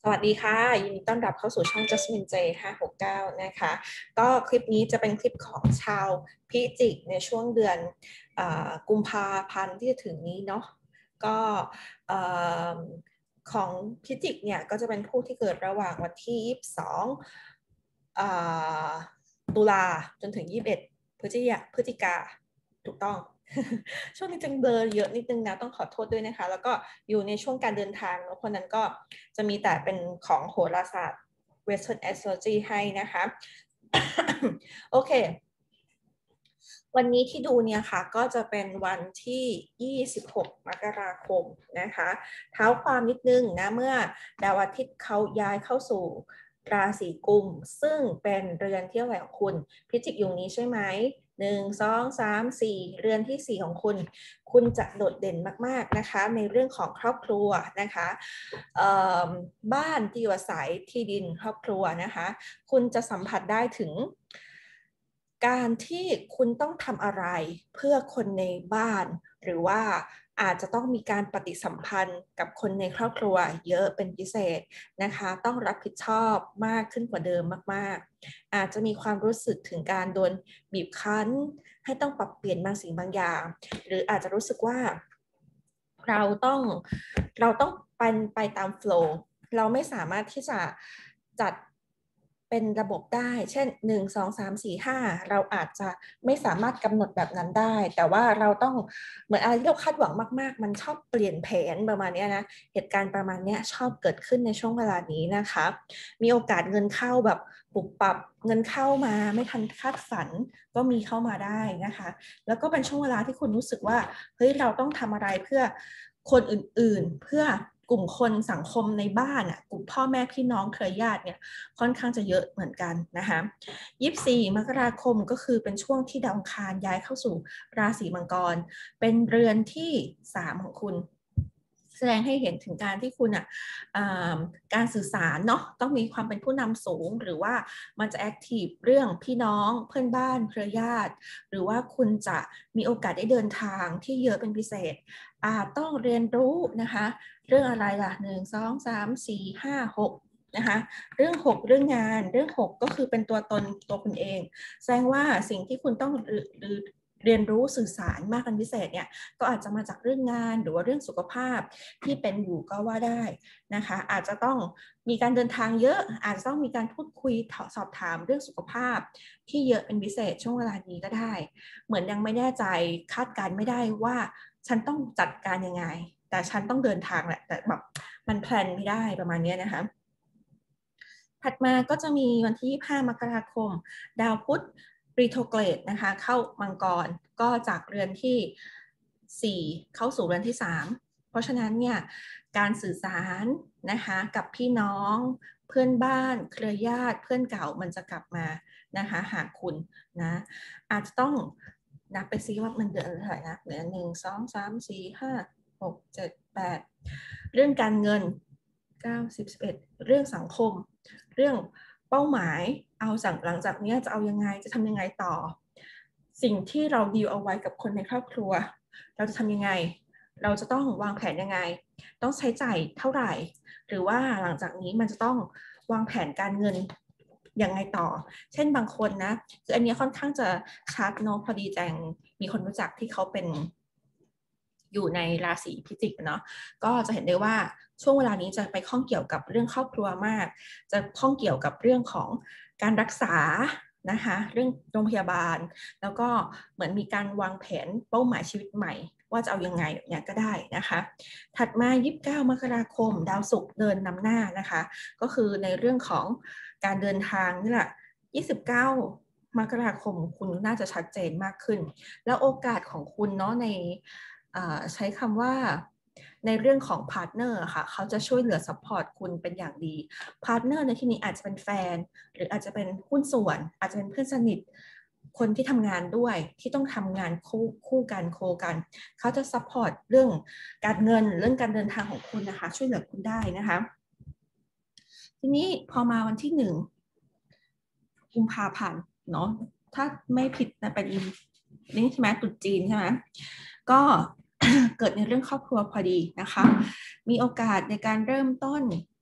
สวัสดีค่ะยินดีต้อนรับเข้าสู่ช่อง Jasmine J 569นะคะก็คลิปนี้จะเป็นคลิปของชาวพิจิกในช่วงเดือนกุมภาพันธ์ที่จะถึงนี้เนาะก็ของพิจิกเนี่ยก็จะเป็นผู้ที่เกิดระหว่างวันที่22ตุลาจนถึง21พฤศจิกาถูกต้อง ช่วงนี้จังเบลอเยอะนิดนึงนะต้องขอโทษด้วยนะคะแล้วก็อยู่ในช่วงการเดินทางแล้วคนนั้นก็จะมีแต่เป็นของโหราศาสตร์ Western Astrology ให้นะคะ โอเควันนี้ที่ดูเนี่ยค่ะก็จะเป็นวันที่26มกราคมนะคะเท้าความนิดนึงนะเมื่อดาวอาทิตย์เขาย้ายเข้าสู่ราศีกุมซึ่งเป็นเรือนที่เท่าไหร่ของคุณพิจิกอยู่นี้ใช่ไหม1 2 3 4เรือนที่4ของคุณคุณจะโดดเด่นมากๆนะคะในเรื่องของครอบครัวนะคะบ้านที่อยู่อาศัยที่ดินครอบครัวนะคะคุณจะสัมผัสได้ถึงการที่คุณต้องทำอะไรเพื่อคนในบ้านหรือว่าอาจจะต้องมีการปฏิสัมพันธ์กับคนในครอบครัวเยอะเป็นพิเศษนะคะต้องรับผิดชอบมากขึ้นกว่าเดิมมากๆอาจจะมีความรู้สึกถึงการโดนบีบคั้นให้ต้องปรับเปลี่ยนบางสิ่งบางอย่างหรืออาจจะรู้สึกว่าเราต้องไปตามโฟลว์เราไม่สามารถที่จะจัดเป็นระบบได้เช่น1 2 3 4 5เราอาจจะไม่สามารถกำหนดแบบนั้นได้แต่ว่าเราต้องเหมือนอะไรที่เราคาดหวังมากๆมันชอบเปลี่ยนแผนประมาณนี้นะเหตุการณ์ประมาณนี้ชอบเกิดขึ้นในช่วงเวลานี้นะคะมีโอกาสเงินเข้าแบบปุบปับเงินเข้ามาไม่ทันคาดฝันก็มีเข้ามาได้นะคะแล้วก็เป็นช่วงเวลาที่คุณรู้สึกว่าเฮ้ยเราต้องทำอะไรเพื่อคนอื่นๆเพื่อกลุ่มคนสังคมในบ้านอ่ะกลุ่มพ่อแม่พี่น้องเครือญาติเนี่ยค่อนข้างจะเยอะเหมือนกันนะคะ24มกราคมก็คือเป็นช่วงที่ดาวอังคารย้ายเข้าสู่ราศีมังกรเป็นเรือนที่3ของคุณแสดงให้เห็นถึงการที่คุณอ่ะการสื่อสารเนาะต้องมีความเป็นผู้นำสูงหรือว่ามันจะแอคทีฟเรื่องพี่น้องเพื่อนบ้านเครือญาติหรือว่าคุณจะมีโอกาสได้เดินทางที่เยอะเป็นพิเศษต้องเรียนรู้นะคะเรื่องอะไรล่ะ1 2 3 4 5 6นะคะเรื่อง6เรื่องงานเรื่อง6ก็คือเป็นตัวตนตัวคุณเองแสดงว่าสิ่งที่คุณต้องเรียนรู้สื่อสารมากเป็นพิเศษเนี่ยก็อาจจะมาจากเรื่องงานหรือว่าเรื่องสุขภาพที่เป็นอยู่ก็ว่าได้นะคะอาจจะต้องมีการเดินทางเยอะอาจจะต้องมีการพูดคุยสอบถามเรื่องสุขภาพที่เยอะเป็นพิเศษช่วงเวลานี้ก็ได้เหมือนยังไม่แน่ใจคาดการไม่ได้ว่าฉันต้องจัดการยังไงแต่ฉันต้องเดินทางแหละแต่แบบมันแพลนไม่ได้ประมาณนี้นะคะถัดมาก็จะมีวันที่25มกราคมดาวพุธรีโทเกรดนะคะเข้ามังกรก็จากเรือนที่4เข้าสู่เรือนที่3เพราะฉะนั้นเนี่ยการสื่อสารนะคะกับพี่น้องเพื่อนบ้านเครือญาติเพื่อนเก่ามันจะกลับมานะคะหาคุณนะอาจจะต้องนับไปซิว่ามันเดือนเท่าไหร่นะเหลือ1 2 3 4 5 6 7 8เรื่องการเงิน9 10 11เรื่องสังคมเรื่องเป้าหมายเอาหลังจากนี้จะเอายังไงจะทำยังไงต่อสิ่งที่เราดีลเอาไว้กับคนในครอบครัวเราจะทำยังไงเราจะต้องวางแผนยังไงต้องใช้จ่ายเท่าไหร่หรือว่าหลังจากนี้มันจะต้องวางแผนการเงินยังไงต่อเช่นบางคนนะคืออันนี้ค่อนข้างจะชัดเนาะพอดีแจงมีคนรู้จักที่เขาเป็นอยู่ในราศีพิจิกเนาะก็จะเห็นได้ว่าช่วงเวลานี้จะไปข้องเกี่ยวกับเรื่องครอบครัวมากจะข้องเกี่ยวกับเรื่องของการรักษานะคะเรื่องโรงพยาบาลแล้วก็เหมือนมีการวางแผนเป้าหมายชีวิตใหม่ว่าจะเอายังไงเนี่ยก็ได้นะคะถัดมา29มกราคมดาวศุกร์เดินนำหน้านะคะก็คือในเรื่องของการเดินทางนี่แหละ29มกราคมคุณน่าจะชัดเจนมากขึ้นแล้วโอกาสของคุณเนาะในใช้คำว่าในเรื่องของพาร์ทเนอร์ค่ะเขาจะช่วยเหลือซัพพอร์ตคุณเป็นอย่างดีพาร์ทเนอร์ในที่นี้อาจจะเป็นแฟนหรืออาจจะเป็นหุ้นส่วนอาจจะเป็นเพื่อนสนิทคนที่ทำงานด้วยที่ต้องทำงานคู่กันโคกันเขาจะซัพพอร์ตเรื่องการเงินเรื่องการเดินทางของคุณนะคะช่วยเหลือคุณได้นะคะทีนี้พอมาวันที่กุมภาพันธ์เนาะถ้าไม่ผิดนะเป็นนี่ใช่ไหมตรุษจีนใช่ไหมก็ เกิดในเรื่องครอบครัวพอดีนะคะมีโอกาสในการเริ่มต้น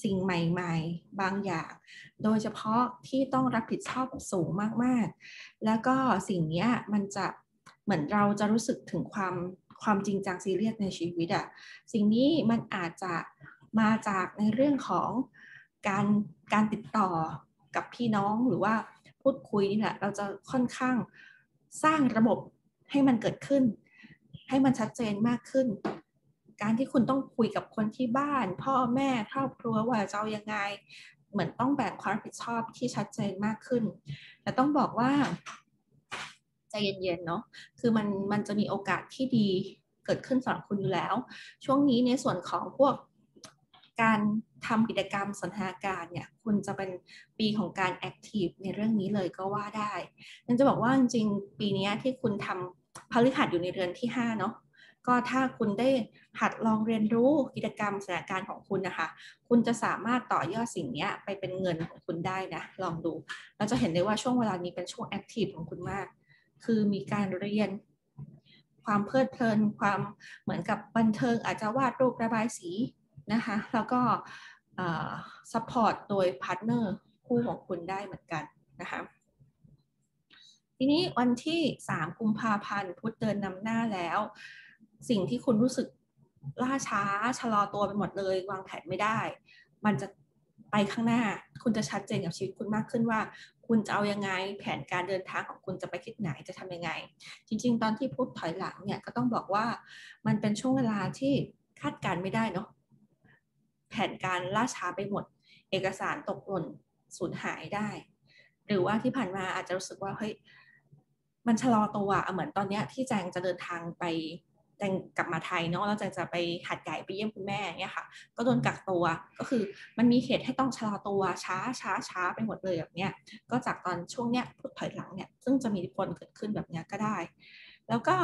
สิ่งใหม่ๆบางอย่างโดยเฉพาะที่ต้องรับผิดชอบสูงมากๆแล้วก็สิ่งนี้มันจะเหมือนเราจะรู้สึกถึงความจริงจังซีเรียสในชีวิตอ่ะสิ่งนี้มันอาจจะมาจากในเรื่องของการการติดต่อกับพี่น้องหรือว่าพูดคุยนี่แหละเราจะค่อนข้างสร้างระบบให้มันเกิดขึ้นให้มันชัดเจนมากขึ้นการที่คุณต้องคุยกับคนที่บ้านพ่อแม่ครอบครัวว่าจะเอายังไงเหมือนต้องแบ่งความรับผิดชอบที่ชัดเจนมากขึ้นแต่ต้องบอกว่าใจเย็นๆเนาะคือมันจะมีโอกาสที่ดีเกิดขึ้นสำหรับคุณอยู่แล้วช่วงนี้ในส่วนของพวกการทำกิจกรรมสันทนาการเนี่ยคุณจะเป็นปีของการแอคทีฟในเรื่องนี้เลยก็ว่าได้นั่นจะบอกว่าจริงๆปีนี้ที่คุณทำพฤหัสอยู่ในเรือนที่5เนาะก็ถ้าคุณได้หัดลองเรียนรู้กิจกรรมสันทนาการของคุณนะคะคุณจะสามารถต่อยอดสิ่งนี้ไปเป็นเงินของคุณได้นะลองดูเราจะเห็นได้ว่าช่วงเวลานี้เป็นช่วงแอคทีฟของคุณมากคือมีการเรียนความเพลิดเพลินความเหมือนกับบันเทิงอาจจะวาดรูประบายสีนะคะแล้วก็ซัพพอร์ตโดยพาร์ทเนอร์คู่ของคุณได้เหมือนกันนะคะทีนี้วันที่3กุมภาพันธ์พุธเดินนำหน้าแล้วสิ่งที่คุณรู้สึกล่าช้าชะลอตัวไปหมดเลยวางแผนไม่ได้มันจะไปข้างหน้าคุณจะชัดเจนกับชีวิตคุณมากขึ้นว่าคุณจะเอายังไงแผนการเดินทางของคุณจะไปทิศไหนจะทำยังไงจริงๆตอนที่พุธถอยหลังเนี่ยก็ต้องบอกว่ามันเป็นช่วงเวลาที่คาดการไม่ได้เนาะแผนการล่าช้าไปหมดเอกสารตกหล่นสูญหายได้หรือว่าที่ผ่านมาอาจจะรู้สึกว่าเฮ้ยมันชะลอตัวเหมือนตอนนี้ที่แจงจะเดินทางไปแจงกลับมาไทยเนาะแล้วแจงจะไปหัดใหญ่ไปเยี่ยมคุณแม่เนี่ยค่ะก็โดนกักตัวก็คือมันมีเหตุให้ต้องชะลอตัวช้าไปหมดเลยแบบเนี้ยก็จากตอนช่วงเนี้ยพุธถอยหลังเนี่ยซึ่งจะมีผลเกิดขึ้นแบบเนี้ยก็ได้แล้วก็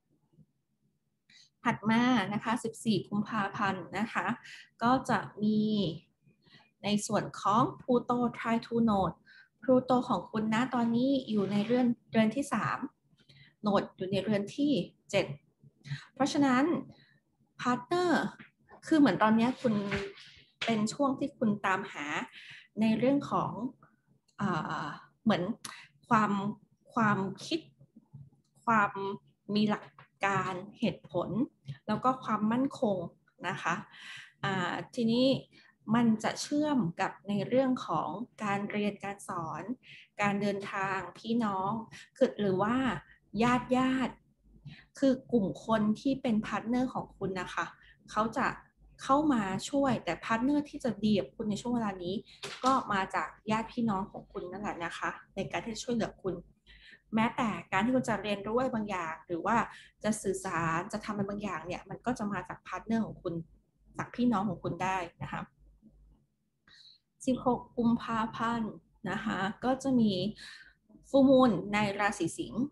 ถัดมานะคะ14กุมภาพันธ์นะคะก็จะมีในส่วนของ Pluto Trine Node Pluto ของคุณนะตอนนี้อยู่ในเรือนที่3โนดอยู่ในเรือนที่7เพราะฉะนั้นพาร์ทเนอร์คือเหมือนตอนนี้คุณเป็นช่วงที่คุณตามหาในเรื่องของเหมือนความความคิดความมีหลักการเหตุผลแล้วก็ความมั่นคงนะคะทีนี้มันจะเชื่อมกับในเรื่องของการเรียนการสอนการเดินทางพี่น้องหรือว่าญาติคือกลุ่มคนที่เป็นพาร์ทเนอร์ของคุณนะคะเขาจะเข้ามาช่วยแต่พาร์ทเนอร์ที่จะดีกับคุณในช่วงเวลานี้ก็มาจากญาติพี่น้องของคุณนั่นแหละนะคะในการที่จะช่วยเหลือคุณแม้แต่การที่คุณจะเรียนรู้อะไรบางอย่างหรือว่าจะสื่อสารจะทำอะไรบางอย่างเนี่ยมันก็จะมาจากพาร์ทเนอร์ของคุณจากพี่น้องของคุณได้นะคะ16กุมภาพันธ์นะคะก็จะมีฟูลมูนในราศีสิงห์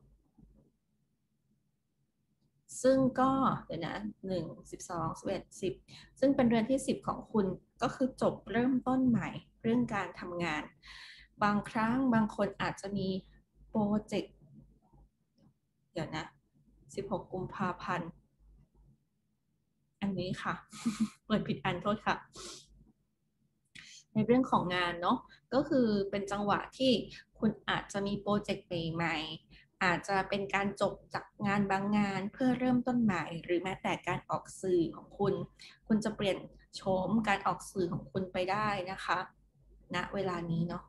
ซึ่งก็เดี๋ยวนะ1 12 11 10ซึ่งเป็นเรือนที่10ของคุณก็คือจบเริ่มต้นใหม่เรื่องการทำงานบางครั้งบางคนอาจจะมีโปรเจกต์เดี๋ยวนะ16กุมภาพันธ์อันนี้ค่ะเปิดผิดอันโทษค่ะในเรื่องของงานเนาะก็คือเป็นจังหวะที่คุณอาจจะมีโปรเจกต์ใหม่ๆอาจจะเป็นการจบจากงานบางงานเพื่อเริ่มต้นใหม่หรือแม้แต่การออกสื่อของคุณคุณจะเปลี่ยนโฉมการออกสื่อของคุณไปได้นะคะณเวลานี้เนาะ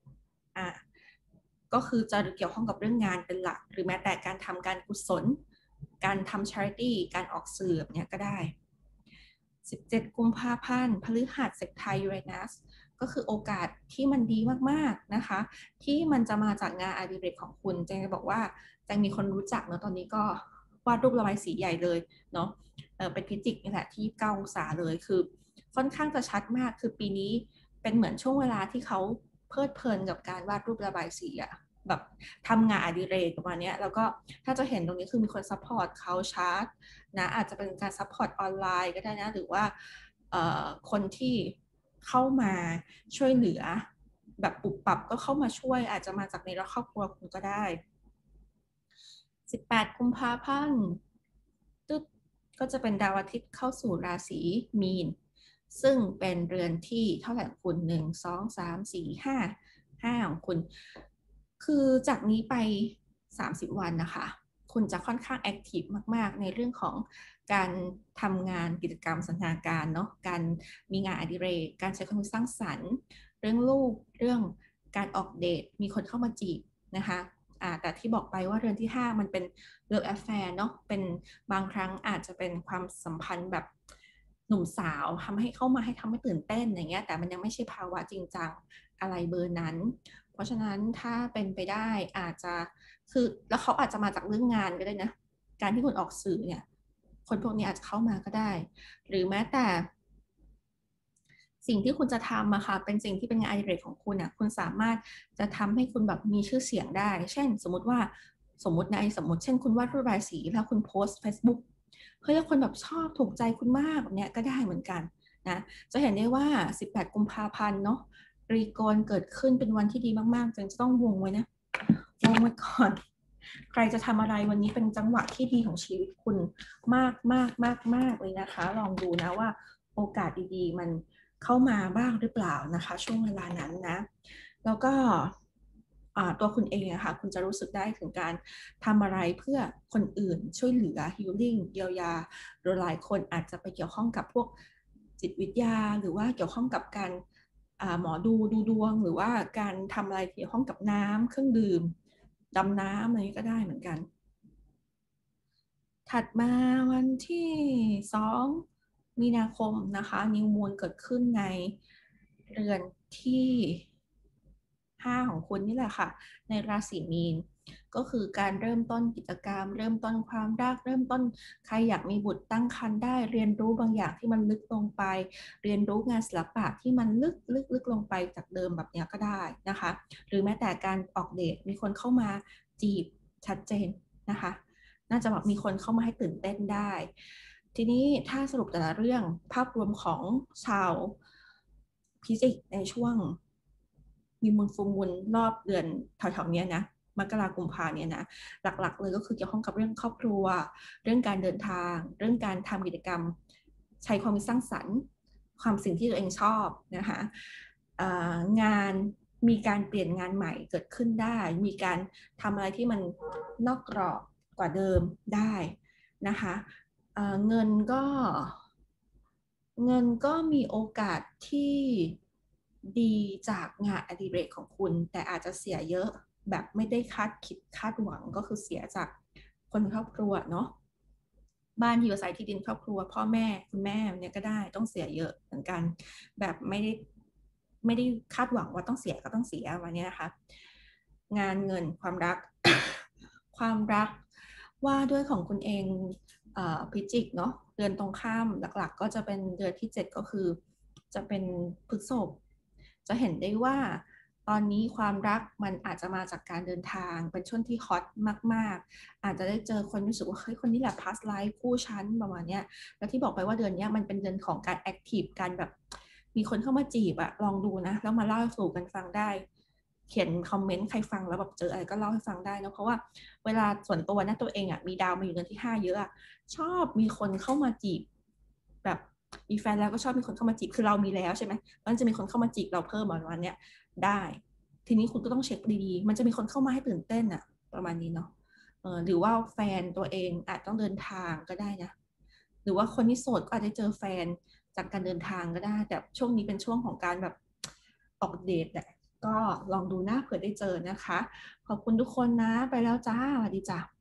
ก็คือจะเกี่ยวข้องกับเรื่องงานเป็นหลักหรือแม้แต่การทำการกุศลการทำ charity การออกสื่อแบบนี้ก็ได้17กุมภาพันธ์พฤหัสเสกไทยยูเรนัสก็คือโอกาสที่มันดีมากๆนะคะที่มันจะมาจากงานอดิเรกของคุณแจงจะบอกว่าแจงมีคนรู้จักเนาะตอนนี้ก็วาดรูประบายสีใหญ่เลยเนาะเป็นพิจิกนี่แหละที่9องศาเลยคือค่อนข้างจะชัดมากคือปีนี้เป็นเหมือนช่วงเวลาที่เขาเพลิดเพลินกับการวาดรูประบายสีอะแบบทำงานอดิเรกประมาณนี้แล้วก็ถ้าจะเห็นตรงนี้คือมีคนซัพพอร์ตเขาชาร์จนะอาจจะเป็นการซัพพอร์ตออนไลน์ก็ได้นะหรือว่าคนที่เข้ามาช่วยเหลือแบบปุบปับก็เข้ามาช่วยอาจจะมาจากในครอบครัวคุณก็ได้18กุมภาพันธ์ตึ๊ดก็จะเป็นดาวอาทิตย์เข้าสู่ราศีมีนซึ่งเป็นเรือนที่เท่าไหร่ของคุณ1 2 3 4 5ของคุณคือจากนี้ไป30 วันนะคะคุณจะค่อนข้างแอคทีฟมากๆในเรื่องของการทำงานกิจกรรมสันทนาการเนาะการมีงานอดิเรกการใช้ความคิดสร้างสรรค์เรื่องลูกเรื่องการออกเดทมีคนเข้ามาจีบนะคะแต่ที่บอกไปว่าเรือนที่5มันเป็นเลิฟแอฟแฟร์เนาะเป็นบางครั้งอาจจะเป็นความสัมพันธ์แบบหนุ่มสาวทำให้เข้ามาให้ทำให้ตื่นเต้นอย่างเงี้ยแต่มันยังไม่ใช่ภาวะจริงจังอะไรเบอร์นั้นเพราะฉะนั้นถ้าเป็นไปได้อาจจะคือแล้วเขาอาจจะมาจากเรื่องงานก็ได้นะการที่คุณออกสื่อเนี่ยคนพวกนี้อาจจะเข้ามาก็ได้หรือแม้แต่สิ่งที่คุณจะทำอะค่ะเป็นสิ่งที่เป็นงานอดิเรกของคุณอะคุณสามารถจะทำให้คุณแบบมีชื่อเสียงได้เช่นสมมติเช่นคุณวาดรูประบายสีแล้วคุณโพสต์ Facebook เฮ้ยแล้วคนแบบชอบถูกใจคุณมากแบบเนี้ยก็ได้เหมือนกันนะจะเห็นได้ว่า18 กุมภาพันธ์เนาะรีโกนเกิดขึ้นเป็นวันที่ดีมากๆจึงจะต้องวงไว้นะวงไว้ก่อนใครจะทำอะไรวันนี้เป็นจังหวะที่ดีของชีวิตคุณมากมากมากมากเลยนะคะลองดูนะว่าโอกาสดีๆมันเข้ามาบ้างหรือเปล่านะคะช่วงเวลานั้นนะแล้วก็ตัวคุณเองอะค่ะคุณจะรู้สึกได้ถึงการทำอะไรเพื่อคนอื่นช่วยเหลือ healing เยียวยาหรือหลายคนอาจจะไปเกี่ยวข้องกับพวกจิตวิทยาหรือว่าเกี่ยวข้องกับการหมอดูดวงหรือว่าการทำอะไรเกี่ยวข้องกับน้ำเครื่องดื่มดำน้ำอะไรก็ได้เหมือนกันถัดมาวันที่2 มีนาคมนะคะนิวมูนเกิดขึ้นในเรือนที่5ของคุณนี่แหละค่ะในราศีมีนก็คือการเริ่มต้นกิจกรรมเริ่มต้นความรักเริ่มต้นใครอยากมีบุตรตั้งครรภ์ได้เรียนรู้บางอย่างที่มันลึกลงไปเรียนรู้งานศิลปะที่มันลึกลงไปจากเดิมแบบนี้ก็ได้นะคะหรือแม้แต่การออกเดทมีคนเข้ามาจีบชัดเจนนะคะน่าจะแบบมีคนเข้ามาให้ตื่นเต้นได้ทีนี้ถ้าสรุปแต่ละเรื่องภาพรวมของชาวพิจิกในช่วงมีมูลฟูมูลรอบเดือนแถวๆนี้นะมกราคมกุมภาเนี่ยนะหลักๆเลยก็คือเกี่ยวข้องกับเรื่องครอบครัวเรื่องการเดินทางเรื่องการทำกิจกรรมใช้ความคิดสร้างสรรค์ความสิ่งที่ตัวเองชอบนะคะงานมีการเปลี่ยนงานใหม่เกิดขึ้นได้มีการทำอะไรที่มันนอกกรอบกว่าเดิมได้นะคะเงินก็มีโอกาสที่ดีจากงานอดิเรกของคุณแต่อาจจะเสียเยอะแบบไม่ได้คาดคิดคาดหวังก็คือเสียจากคนครอบครัวเนาะบ้านที่อยู่อาศัยที่ดินครอบครัวพ่อแม่คุณแม่เนี่ยก็ได้ต้องเสียเยอะเหมือนกันแบบไม่ได้คาดหวังว่าต้องเสียก็ต้องเสียวันนี้นะคะงานเงินความรัก ความรักว่าด้วยของคุณเองพิจิกเนาะเดือนตรงข้ามหลักๆก็จะเป็นเดือนที่7ก็คือจะเป็นพฤษภจะเห็นได้ว่าตอนนี้ความรักมันอาจจะมาจากการเดินทางเป็นช่วงที่ฮอตมากๆอาจจะได้เจอคนรู้สึกว่าเฮ้ยคนนี้แหละ past life คู่ฉันประมาณเนี้ยแล้วที่บอกไปว่าเดือนนี้มันเป็นเดือนของการแอคทีฟการแบบมีคนเข้ามาจีบอะลองดูนะแล้วมาเล่าสู่กันฟังได้เขียนคอมเมนต์ใครฟังแล้วแบบเจออะไรก็เล่าให้ฟังได้นะเพราะว่าเวลาส่วนตัวนะตัวเองอะมีดาวมาอยู่เดือนที่5เยอะอะชอบมีคนเข้ามาจีบแบบมีแฟนแล้วก็ชอบมีคนเข้ามาจีบคือเรามีแล้วใช่ไหมมันจะมีคนเข้ามาจีบเราเพิ่มประมาณเนี้ยได้ทีนี้คุณก็ต้องเช็คดีๆมันจะมีคนเข้ามาให้ตื่นเต้นอะประมาณนี้เนาะหรือว่าแฟนตัวเองอาจต้องเดินทางก็ได้นะหรือว่าคนที่โสดก็อาจจะเจอแฟนจากการเดินทางก็ได้แต่ช่วงนี้เป็นช่วงของการแบบออกเดทแหละก็ลองดูนะเผื่อได้เจอนะคะขอบคุณทุกคนนะไปแล้วจ้าสวัสดีจ้า